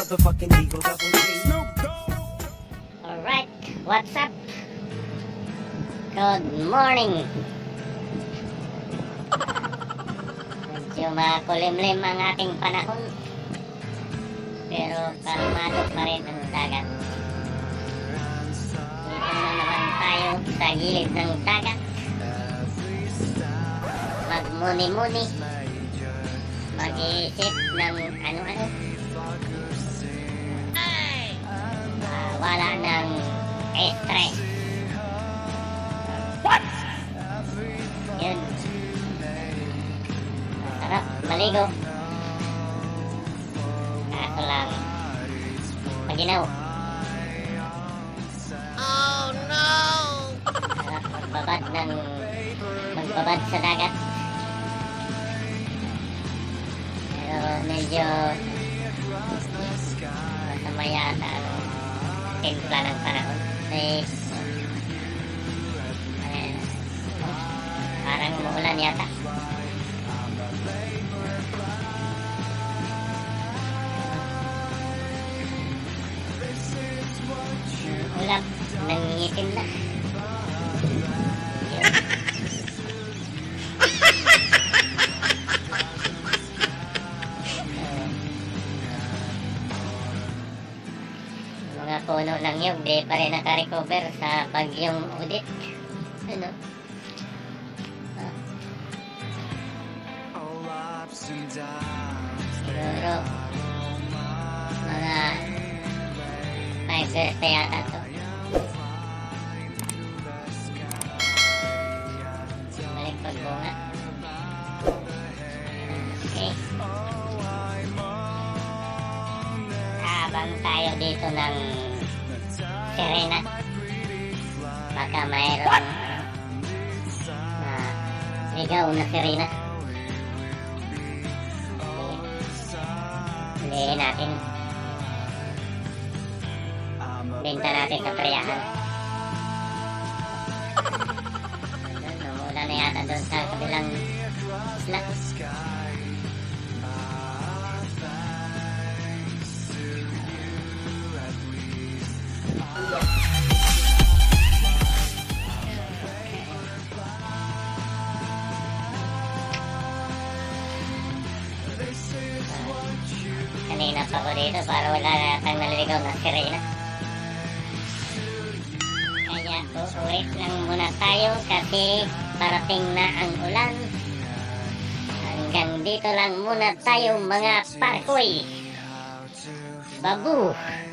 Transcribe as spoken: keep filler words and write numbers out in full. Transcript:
motherfucking Eagle Double G. Alright, what's up? Good morning. Medyo makulimlim ang ating panahon, pero kalmado pa rin ang dagat. Dito na naman tayo sa gilid ng dagat, magmuni-muni, mag-iisip ng ano-ano, uh, wala ng stress. What? Yun, masarap maligo, kaso lang maginaw. Oh no! Sarap magbabad ng magbabad sa dagat, pero medyo masama yata ano, timpla ng panahon. May ayan, parang umuulan yata. Ulap, nangingitim na. Yun. Mga puno ng nyug, di pa rin nakarecover sa bagyong Udit. Ano? Ah. Siguro mga five years pa yata to. Balik pagbunga. Okay. Habang tayo dito ng Serena, baka mayroong uh, ligaw na Serena. Hindi natin benta natin sa peryahan. Namula na yata doon sa kabilang isla. Kanina pa ko dito para wala natang naliligaw na Serena. Kaya uulit lang muna tayo kasi parating na ang ulan. Hanggang dito lang muna tayo mga parkoy. Babu!